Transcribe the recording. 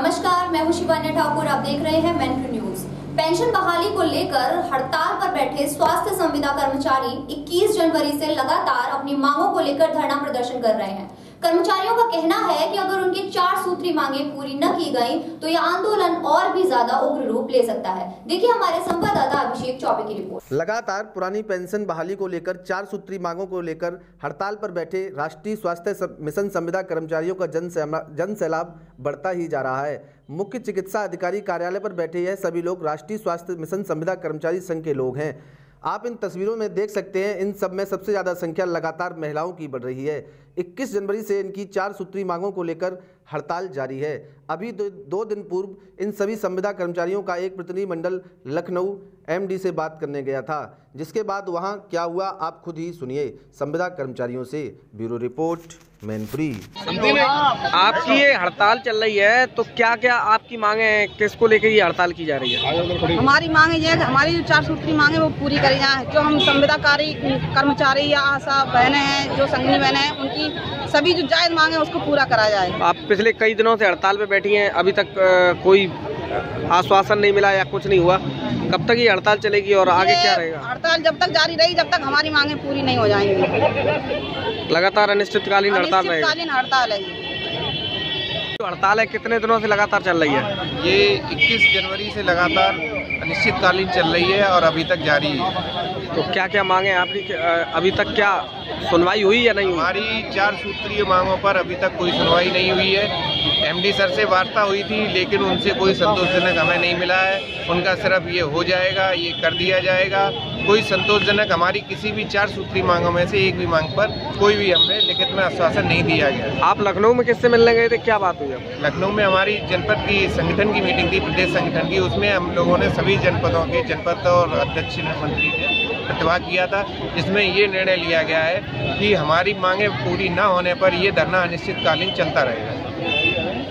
नमस्कार, मैं हूं शिवान्या ठाकुर। आप देख रहे हैं मेन न्यूज। पेंशन बहाली को लेकर हड़ताल पर बैठे स्वास्थ्य संविदा कर्मचारी 21 जनवरी से लगातार अपनी मांगों को लेकर धरना प्रदर्शन कर रहे हैं। कर्मचारियों का कहना है कि अगर उनकी 4 सूत्री मांगें पूरी न की गई तो यह आंदोलन और भी ज्यादा उग्र रूप ले सकता है। देखिए हमारे संवाददाता अभिषेक चौबे की रिपोर्ट। लगातार पुरानी पेंशन बहाली को लेकर 4 सूत्री मांगों को लेकर हड़ताल पर बैठे राष्ट्रीय स्वास्थ्य मिशन संविदा कर्मचारियों का जन सैलाब बढ़ता ही जा रहा है। मुख्य चिकित्सा अधिकारी कार्यालय पर बैठे यह सभी लोग राष्ट्रीय स्वास्थ्य मिशन संविदा कर्मचारी संघ के लोग हैं। आप इन तस्वीरों में देख सकते हैं, इन सब में सबसे ज़्यादा संख्या लगातार महिलाओं की बढ़ रही है। 21 जनवरी से इनकी 4 सूत्री मांगों को लेकर हड़ताल जारी है। अभी 2 दिन पूर्व इन सभी संविदा कर्मचारियों का एक प्रतिनिधिमंडल लखनऊ एमडी से बात करने गया था, जिसके बाद वहां क्या हुआ आप खुद ही सुनिए संविदा कर्मचारियों से। Bureau report, Mainpuri. आपकी ये हड़ताल चल रही है तो क्या क्या आपकी मांगे हैं, किसको लेकर ये हड़ताल की जा रही है? हमारी मांगे ये है कि हमारी जो 4 सूत्री मांगे वो पूरी करी जाए। जो हम संविदाकारी कर्मचारी या आशा बहनें हैं, जो संगनी बहनें हैं, उनकी सभी जो जायज मांगे उसको पूरा करा जाए। आप पिछले कई दिनों से हड़ताल पे बैठी हैं, अभी तक कोई आश्वासन नहीं मिला या कुछ नहीं हुआ। कब तक ये हड़ताल चलेगी और आगे क्या रहेगा? हड़ताल जब तक जारी रही, जब तक हमारी मांगे पूरी नहीं हो जाएंगी। लगातार अनिश्चितकालीन हड़ताल रहेगी। अनिश्चितकालीन हड़ताल है। जो हड़ताल है कितने दिनों से लगातार चल रही है? ये 21 जनवरी से लगातार अनिश्चितकालीन चल रही है और अभी तक जारी है। तो क्या क्या मांगे आपकी, अभी तक क्या सुनवाई हुई या नहीं? हमारी 4 सूत्रीय मांगों पर अभी तक कोई सुनवाई नहीं हुई है। एमडी सर से वार्ता हुई थी, लेकिन उनसे कोई संतोषजनक हमें नहीं मिला है। उनका सिर्फ ये हो जाएगा, ये कर दिया जाएगा। कोई संतोषजनक हमारी किसी भी 4 सूत्री मांगों में से एक भी मांग पर कोई भी हमें लिखित में आश्वासन नहीं दिया गया। आप लखनऊ में किससे मिलने गए थे, क्या बात हुई? लखनऊ में हमारी जनपद की संगठन की मीटिंग थी, प्रदेश संगठन की। उसमें हम लोगों ने सभी जनपदों के जनपद और अध्यक्ष मंत्री ने प्रतिभाग किया था, जिसमें ये निर्णय लिया गया है कि हमारी मांगे पूरी न होने पर ये धरना अनिश्चितकालीन चलता रहेगा।